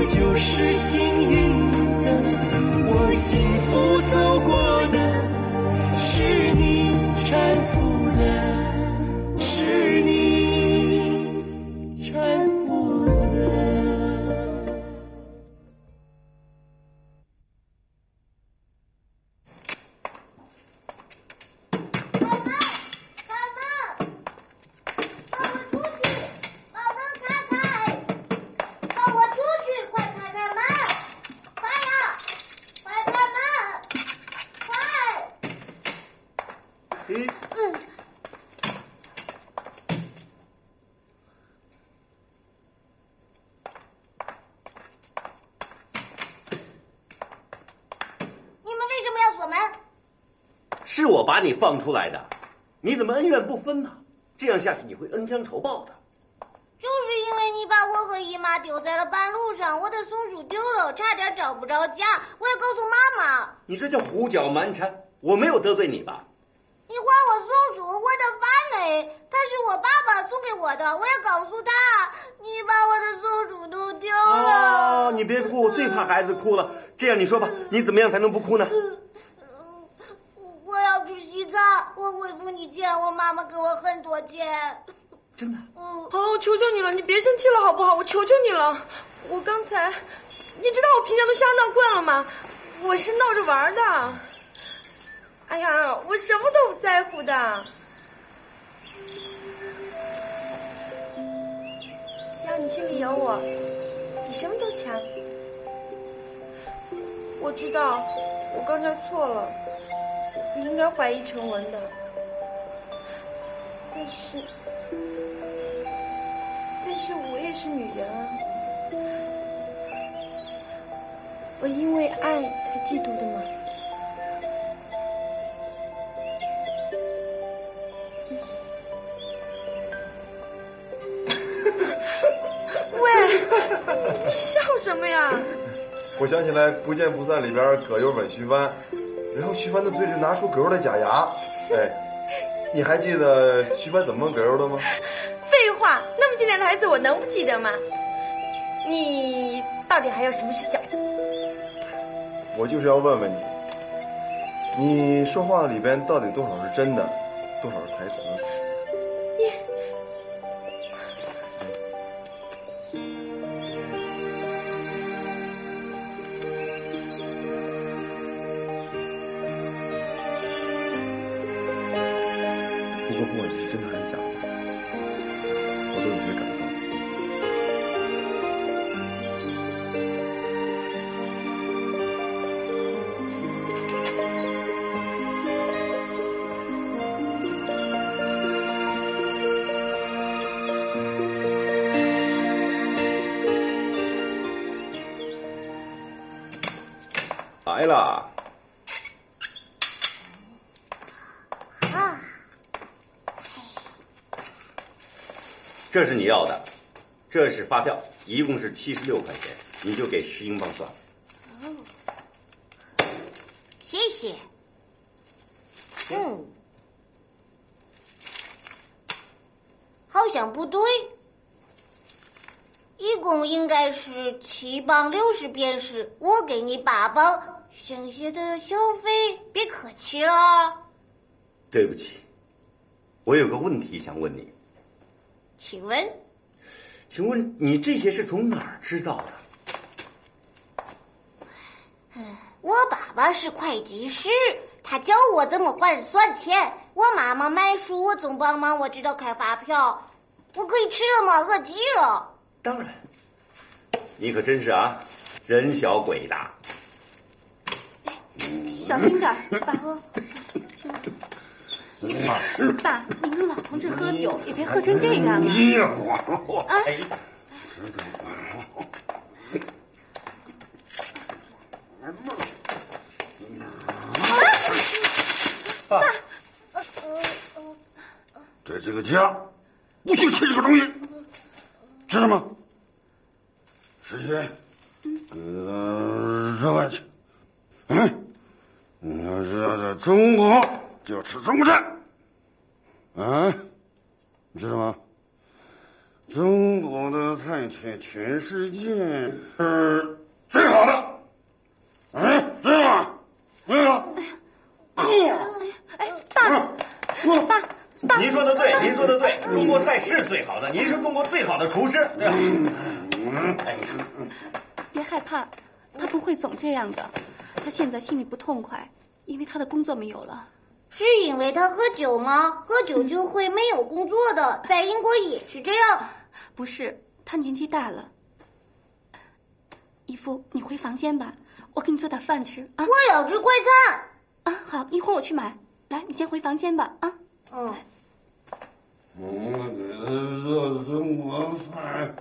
就是幸运的，我幸福走过的是你搀扶的，是你搀扶的。 是我把你放出来的，你怎么恩怨不分呢？这样下去你会恩将仇报的。 就是因为你把我和姨妈丢在了半路上，我的松鼠丢了，差点找不着家，我要告诉妈妈。 你这叫胡搅蛮缠，我没有得罪你吧？ 你还我松鼠，我的饭呢？它是我爸爸送给我的，我要告诉他，你把我的松鼠都丢了。 你别哭，我最怕孩子哭了。这样你说吧，你怎么样才能不哭呢？ 我要吃西餐，我会付你钱，我妈妈给我很多钱。 真的？ 好了，我求求你了，你别生气了好不好？我求求你了。我刚才，你知道我平常都瞎闹惯了吗？我是闹着玩的。哎呀，我什么都不在乎的。只要你心里有我，比什么都强。我知道，我刚才错了，不应该怀疑陈文的。但是我也是女人啊，我因为爱才嫉妒的嘛。喂，你笑什么呀？ 我想起来《不见不散》里边葛优吻徐帆，然后徐帆的嘴里拿出葛优的假牙。哎，你还记得徐帆怎么问葛优的吗？ 废话，那么经典的台词我能不记得吗？你到底还有什么是假的？ 我就是要问问你，你说话里边到底多少是真的，多少是台词？不过不管是真的还是假的，我都有些感动。 来了。这是你要的，这是发票，一共是76块钱，你就给10英镑算了。 哦，谢谢。好像不对，一共应该是7磅60便士，我给你8磅，剩下的小费别客气了。 对不起，我有个问题想问你。 请问你这些是从哪儿知道的？ 我爸爸是会计师，他教我怎么算钱。我妈妈买书，我总帮忙，我知道开发票。我可以吃了吗？饿极了。 当然。你可真是啊，人小鬼大。 小心点，爸。爸，你跟老同志喝酒也别喝成这样啊！ 你也管我！ 哎， 知道吗？ 爸， 这个家不许吃这个东西，知道吗？石鑫，给他热下去。你要是要在中国，就吃中国菜。你知道吗？ 中国的菜全世界是最好的。对吧？对吧？ 爸，您说的对，您说的对，中国菜是最好的，您是中国最好的厨师，对吧？ 别害怕，他不会总这样的。他现在心里不痛快，因为他的工作没有了。 是因为他喝酒吗？喝酒就会没有工作的，在英国也是这样。 不是，他年纪大了。姨夫，你回房间吧，我给你做点饭吃啊。 我要吃快餐。 啊，好，一会儿我去买。来，你先回房间吧啊。 嗯。 我给他热中国饭。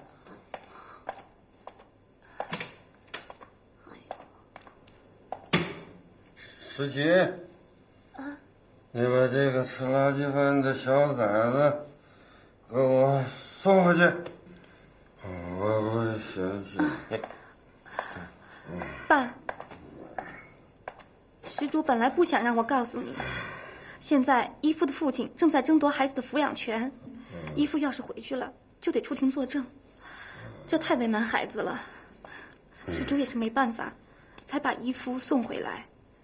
石琪，你把这个吃垃圾饭的小崽子给我送回去，我不会嫌弃。 爸，施主本来不想让我告诉你，现在姨夫的父亲正在争夺孩子的抚养权，姨夫要是回去了，就得出庭作证，这太为难孩子了。施主也是没办法，才把姨夫送回来。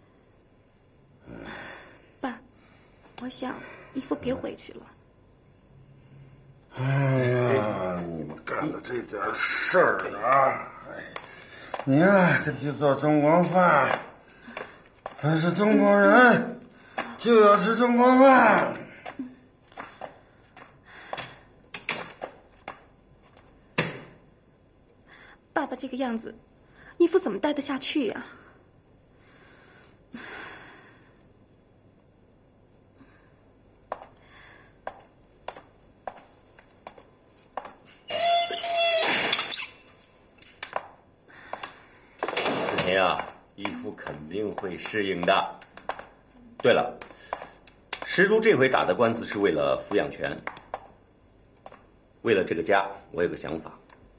爸，我想姨夫别回去了。 哎呀，你们干的这点事儿啊！你呀，给他做中国饭，他是中国人，就要吃中国饭。 爸爸这个样子，姨夫怎么待得下去呀？ 姨夫肯定会适应的。对了，石珠这回打的官司是为了抚养权，为了这个家，我有个想法，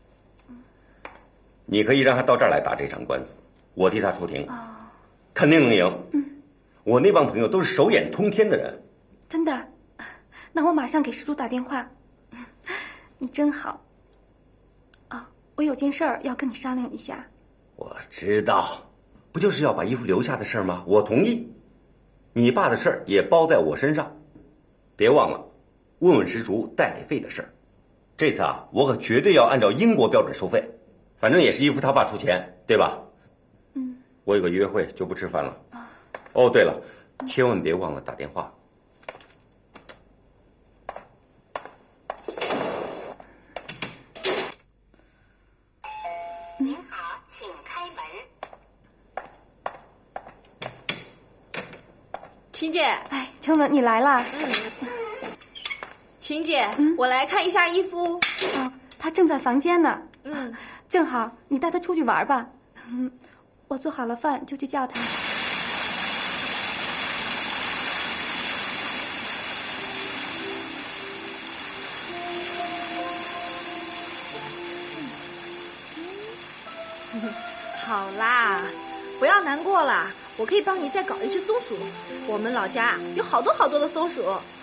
你可以让他到这儿来打这场官司，我替他出庭，肯定能赢。我那帮朋友都是手眼通天的人。 真的？那我马上给石珠打电话。你真好。我有件事儿要跟你商量一下。 我知道，不就是要把姨夫留下的事儿吗？我同意。你爸的事儿也包在我身上，别忘了问问石竹代理费的事儿。这次我可绝对要按照英国标准收费，反正也是姨夫他爸出钱，对吧？我有个约会，就不吃饭了。哦，对了，千万别忘了打电话。 您好，请开门。 琴姐， 哎，成文，你来啦？ 琴姐，我来看一下姨夫。 他正在房间呢。正好，你带他出去玩吧。我做好了饭就去叫他。 好啦，不要难过啦，我可以帮你再搞一只松鼠。我们老家有好多好多的松鼠。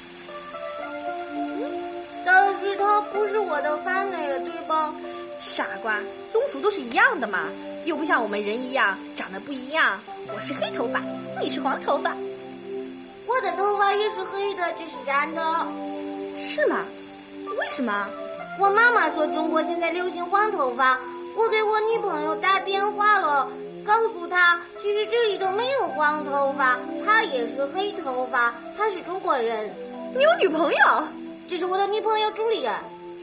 但是它不是我的饭呢，对吧？ 傻瓜，松鼠都是一样的嘛，又不像我们人一样长得不一样。我是黑头发，你是黄头发。 我的头发也是黑的，这是染的。 是吗？为什么？ 我妈妈说中国现在流行黄头发，我给我女朋友打电话了，告诉她其实这里都没有黄头发，她也是黑头发，她是中国人。 你有女朋友？ 这是我的女朋友朱莉安。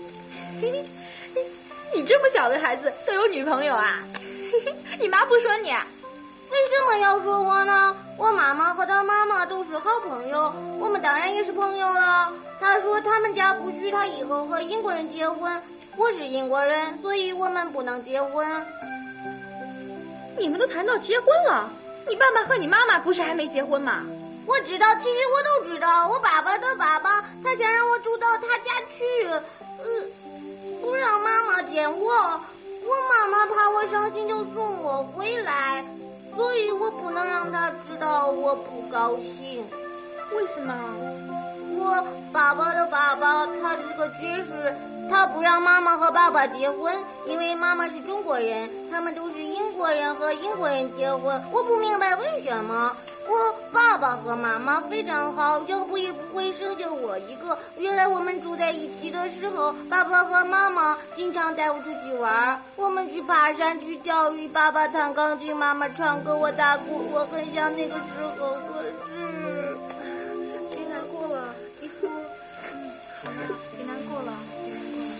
你这么小的孩子都有女朋友啊？你妈不说你啊？ 为什么要说我呢？我妈妈和她妈妈都是好朋友，我们当然也是朋友了。她说他们家不许她以后和英国人结婚，我是英国人，所以我们不能结婚。 你们都谈到结婚了？你爸爸和你妈妈不是还没结婚吗？ 我知道，其实我都知道。我爸爸的爸爸，他想让我住到他家去，不让妈妈见我。我妈妈怕我伤心，就送我回来，所以我不能让他知道我不高兴。 为什么？ 我爸爸的爸爸他是个爵士，他不让妈妈和爸爸结婚，因为妈妈是中国人，他们都是英国人和英国人结婚。我不明白为什么。我爸爸和妈妈非常好，要不也不会生下我一个。原来我们住在一起的时候，爸爸和妈妈经常带我出去玩，我们去爬山，去钓鱼，爸爸弹钢琴，妈妈唱歌，我打鼓，我很想那个时候。可是， 别难过了，姨夫，别难过了，别难过了。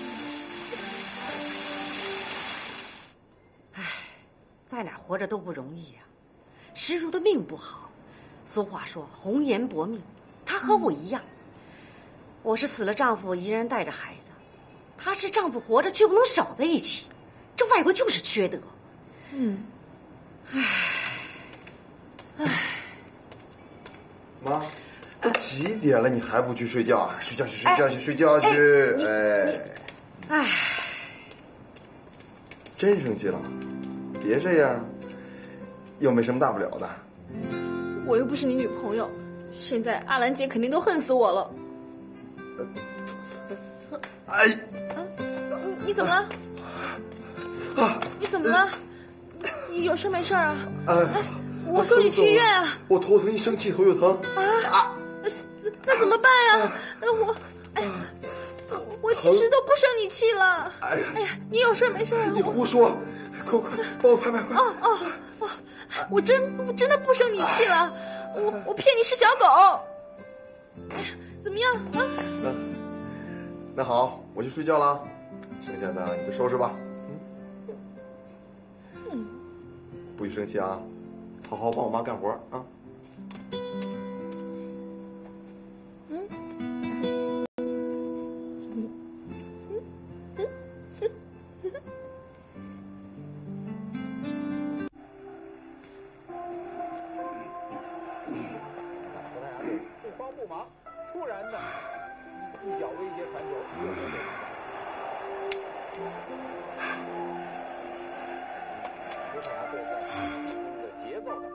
唉，在哪儿活着都不容易呀。石如的命不好，俗话说红颜薄命，她和我一样。我是死了丈夫一人带着孩子，她是丈夫活着却不能守在一起，这外国就是缺德。 妈，都几点了，你还不去睡觉啊？睡觉去，睡觉去，睡觉去！ 哎， 真生气了？别这样，又没什么大不了的。 我又不是你女朋友，现在阿兰姐肯定都恨死我了。 哎， 你怎么了？你怎么了？你有事没事啊？我送你去医院啊！ 我头疼，一生气头就疼。 那怎么办呀？我其实都不生你气了。哎呀，你有事没事啊？ 你胡说！快帮我拍！ 我真的不生你气了，我骗你是小狗。怎么样啊？ 那好，我去睡觉了，剩下的你就收拾吧。不许生气啊，好好帮我妈干活啊。 突然的一脚威胁传球，葡萄牙队在的节奏的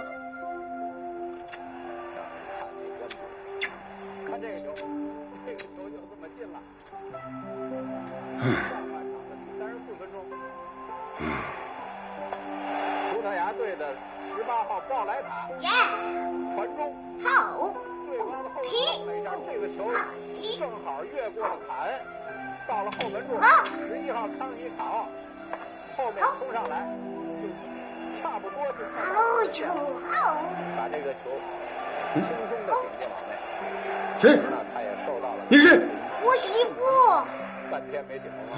看这个球，就这么进了。上半场的第34分钟，葡萄牙队的18号鲍莱塔传中， 好。 对方的后卫了一下，这个球正好越过了坎恩，到了后门柱，11号康熙卡奥后面冲上来，就差不多就把这个球轻松的顶进网内。 谁？ 那他也受到了。 你是？ 我是姨夫。 半天没顶住。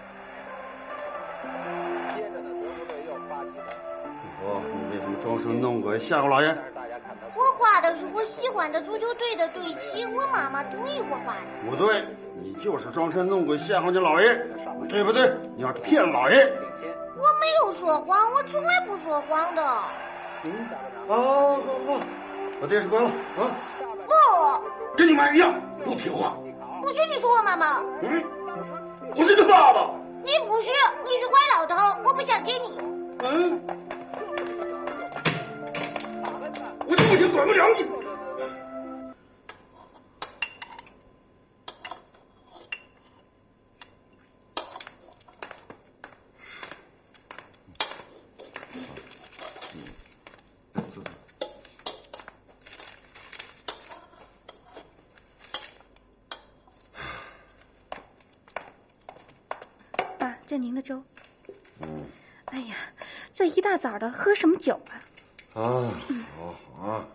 接着呢，德国队又发起了。 你为什么装神弄鬼吓唬老爷？ 我画的是我喜欢的足球队的队旗，我妈妈同意我画的。 不对，你就是装神弄鬼吓唬你老爷，对不对？你要是骗老爷。 我没有说谎，我从来不说谎的。 好，把电视关了啊！ 不， 跟你妈一样不听话。 不许你说我妈妈。 我是你爸爸。 你不是，你是坏老头，我不想见你。 我就不行，管不了你。 爸，这您的粥。哎呀，这一大早的喝什么酒啊？ 好。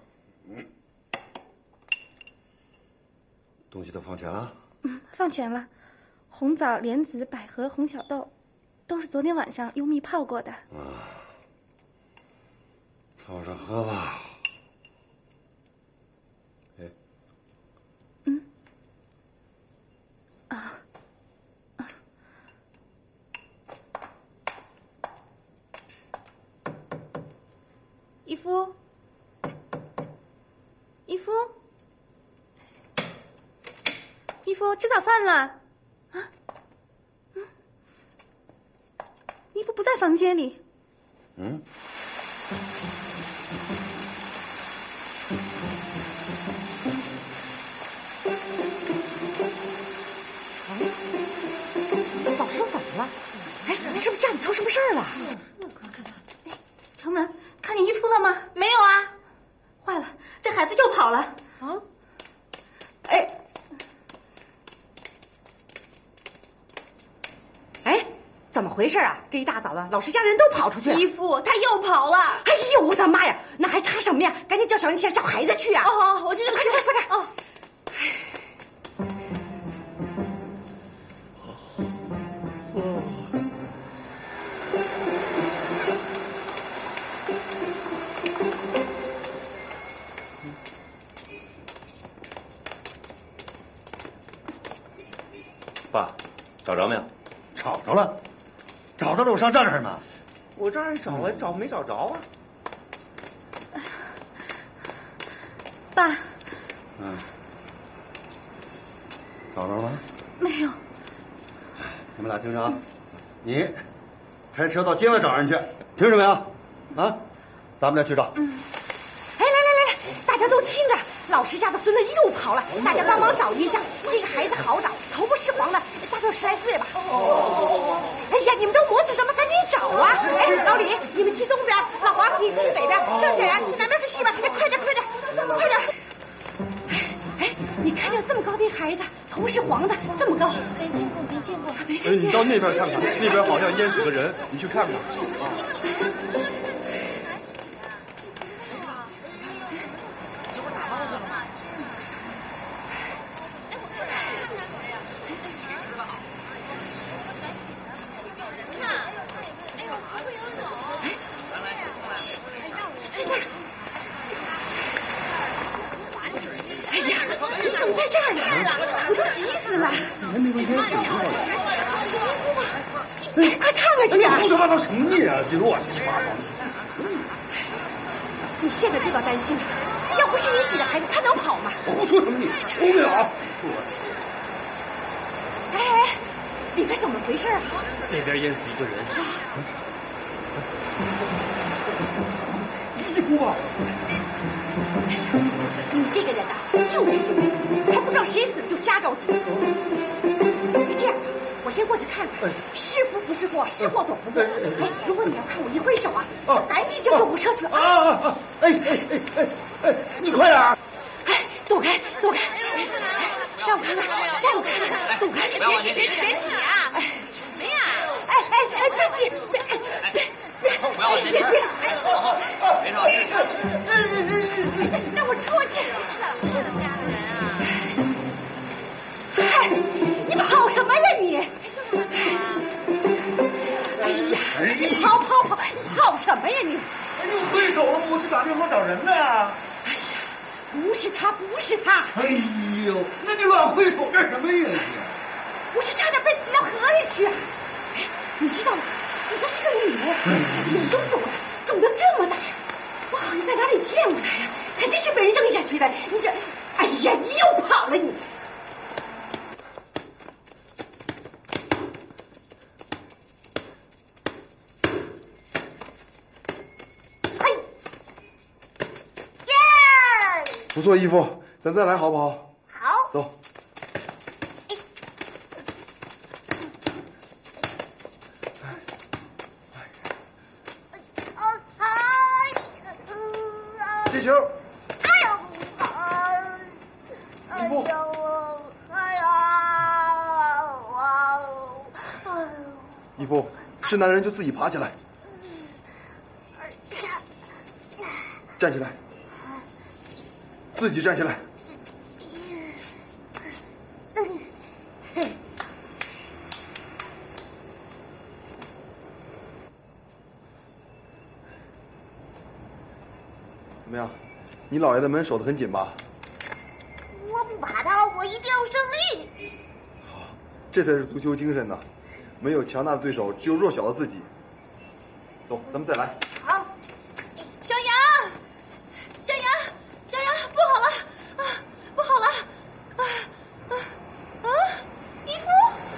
东西都放全了？ 放全了。红枣、莲子、百合、红小豆，都是昨天晚上用蜜泡过的。 凑上喝吧。 姨夫，吃早饭了。姨夫不在房间里。 老师怎么了？哎，是不是家里出什么事儿了？ 乔门，看见姨夫了吗？ 没有啊。 坏了，这孩子又跑了。 啊？哎。哎，怎么回事啊？这一大早的，老师家人都跑出去了。 姨夫他又跑了。 哎呦，我的妈呀！那还擦什么呀？赶紧叫小云起来找孩子去啊！ 哦，好，我这就去，快点。哦。 爸，找着没有？ 找着了，找着了，我上这儿干嘛？ 我这儿找啊，找没找着啊？ 爸。 找着了？ 没有。 你们俩听着啊，你开车到街外找人去，听着没有？啊，咱们俩去找。 哎，来，大家都听着，老师家的孙子又跑了，大家帮忙找一下。这个孩子好找，头发是黄的，大概10来岁吧。哎呀，你们都磨蹭什么？赶紧找啊！哎，老李，你们去东边，老黄你去北边，剩下人去南边和西边。哎，快点！哎，你看着这么高的一孩子，头是黄的，这么高， 没见过。 你到那边看看，那边好像淹死个人，你去看看。 快看看去！ 胡说八道什么你啊？这乱七八糟的！ 你现在这个担心，要不是你挤的孩子，他能跑吗？ 胡说什么你？我没有。 哎，里边怎么回事啊？ 那边淹死一个人。 衣服吧。 你这个人啊，就是这样，还不知道谁死了就瞎着急。这样吧，我先过去看看，是福不是祸，是祸躲不过。哎，如果你要看我一挥手啊，就赶紧叫救护车去啊！ 哎，你快点！ 哎，躲开！让我看看，躲开！ 别挤啊！什么呀？ 哎，别挤，别， 不要紧，别吵事情。 让我出去！哎，你跑什么呀你？哎呀，你跑什么呀你？ 你不挥手了吗？我去打电话找人呢。 哎呀，不是他。 哎呦，那你乱挥手干什么呀？ 我是差点被挤到河里去。哎，你知道吗？死的是个女人，脸都肿了，肿得这么大呀！我好像在哪里见过她呀，肯定是被人扔下去的。你这，哎呀，你又跑了你！ 不错，义父，咱再来好不好？ 好。 走。接球。义父，是男人就自己爬起来。站起来。自己站起来。怎么样？你姥爷的门守得很紧吧？ 我不怕他，我一定要胜利。 好，这才是足球精神呢。没有强大的对手，只有弱小的自己。走，咱们再来。 好。 小杨，不好了！不好了！姨夫！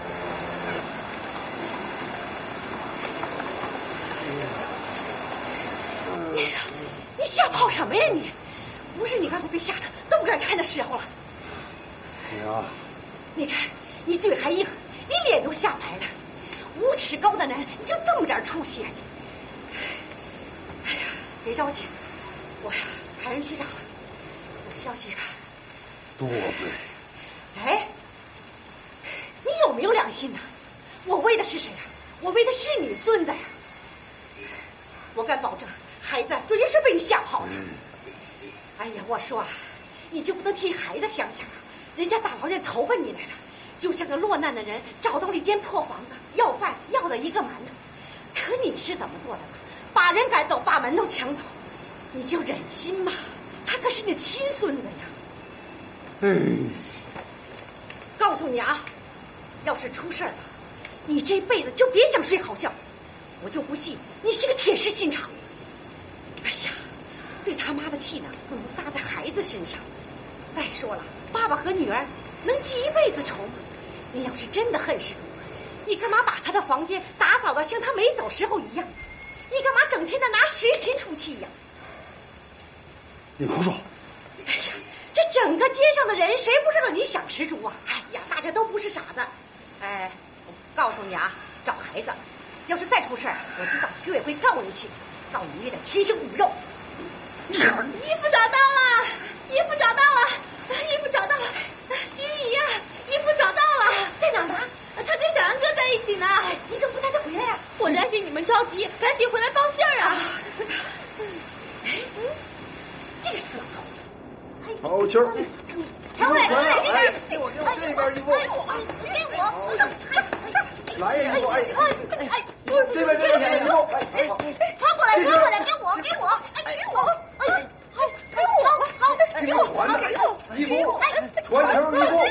你瞎跑什么呀你？不是你刚才被吓的都不敢看的时候了。 你啊？ 你看，你嘴还硬，你脸都吓白了。5尺高的男人，你就这么点出息啊你！哎呀，别着急，我呀派人去找了。有消息吧？ 多嘴。 哎，你有没有良心呐？我为的是谁呀？我为的是你孙子呀！我敢保证，孩子准是被你吓跑了。哎呀，我说啊，你就不能替孩子想想啊？人家大老远投奔你来了，就像个落难的人找到了一间破房子，要饭要了一个馒头。可你是怎么做的呢？把人赶走，把门都抢走，你就忍心吗？他可是你亲孙子呀！告诉你啊，要是出事了，你这辈子就别想睡好觉。我就不信你是个铁石心肠。哎呀，对他妈的气呢，不能撒在孩子身上。再说了，爸爸和女儿能记一辈子仇吗？你要是真的恨施主，你干嘛把他的房间打扫的像他没走时候一样？你干嘛整天的拿实情出气呀？ 你胡说！ 哎呀，这整个街上的人谁不知道你想施主啊？哎呀，大家都不是傻子。哎，我告诉你啊，找孩子，要是再出事儿，我就到居委会告你去，告你虐待亲生骨肉。 衣服找到了，衣服找到了，衣服找到了，徐姨呀，衣服找到了， 在哪儿呢？ 他跟小杨哥在一起呢。 你怎么不带他回来呀？ 我担心你们着急，赶紧回来报信儿啊！ 这个死老头！ 好球！ 传过来，传过来， 给我这件衣服。 给我！ 来呀，衣服！哎，这边衣服！哎，好， 传过来，传过来，给我！哎，给我！好， 给我传的衣服，传球衣服。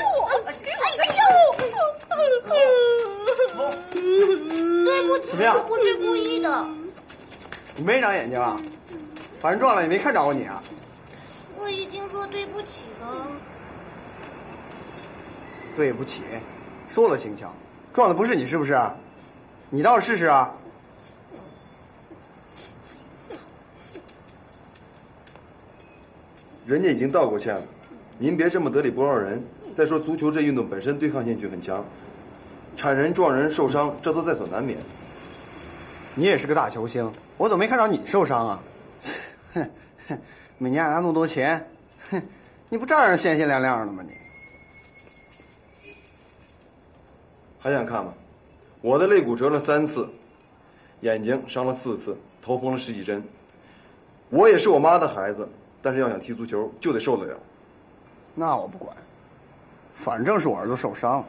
对不起，我不是故意的。 你没长眼睛啊？把人撞了也没看着过你啊？ 我已经说对不起了。 对不起，说了轻巧，撞的不是你是不是？你倒是试试啊！ 人家已经道过歉了，您别这么得理不饶人。再说足球这运动本身对抗性就很强，铲人撞人受伤，这都在所难免。 你也是个大球星，我怎么没看着你受伤啊？哼，每年拿那么多钱，哼，你不照样鲜鲜亮亮的吗你？ 还想看吗？我的肋骨折了3次，眼睛伤了4次，头缝了10几针。我也是我妈的孩子，但是要想踢足球就得受得了。 那我不管，反正是我儿子受伤了。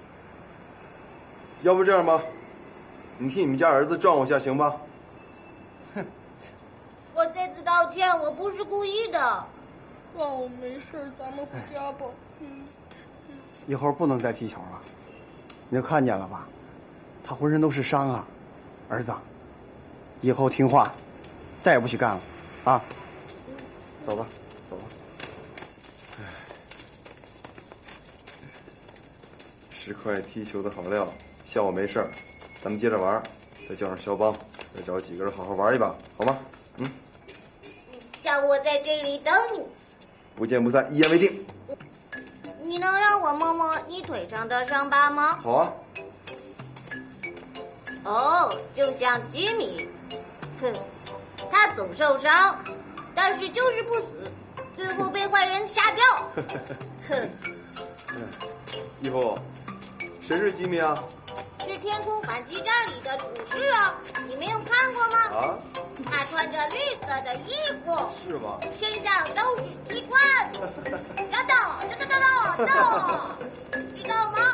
要不这样吧，你替你们家儿子撞我下行吧？ 哼！我再次道歉，我不是故意的。 爸，我没事，咱们回家吧。 以后不能再踢球了，你就看见了吧？他浑身都是伤啊，儿子，以后听话，再也不许干了，啊！走吧，走吧。 10块踢球的好料，下午没事儿，咱们接着玩，再叫上肖邦，再找几个人好好玩一把，好吗？ 下午我在这里等你。 不见不散，一言为定。 你能让我摸摸你腿上的伤疤吗？ 好啊。 哦，就像吉米，哼，他总受伤，但是就是不死，最后被坏人杀掉。哼。 义父，谁是吉米啊？ 是《天空反击战》里的主事啊，你没有看过吗？ 啊？ 他穿着绿色的衣服， 是吗？ 身上都是机关，要动，知道吗？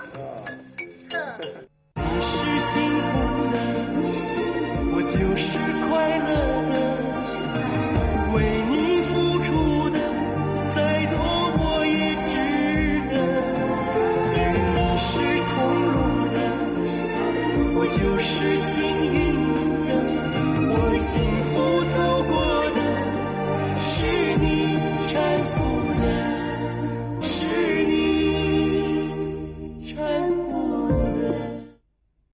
你是幸福的，我就是快乐的，为你付出的再多我也值得。而你是痛苦的，我就是幸运的，我幸福。